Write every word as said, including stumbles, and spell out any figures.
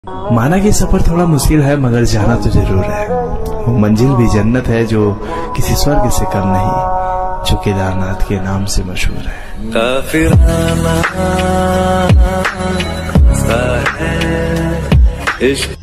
माना कि सफर थोड़ा मुश्किल है मगर जाना तो जरूर है। वो मंजिल भी जन्नत है जो किसी स्वर्ग से कम नहीं, जो केदारनाथ के नाम से मशहूर है। काफिराना सा है इश्क।